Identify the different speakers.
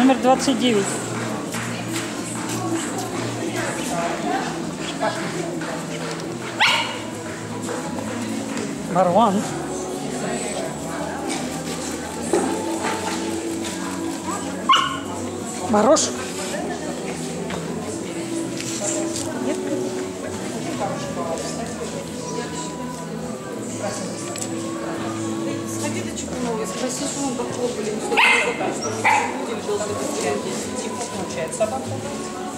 Speaker 1: номер 29. Марван. Мороз.
Speaker 2: Сходи до Чекунова и спроси, что он похлопали, что он не должен потерять. Типа, получается, собака.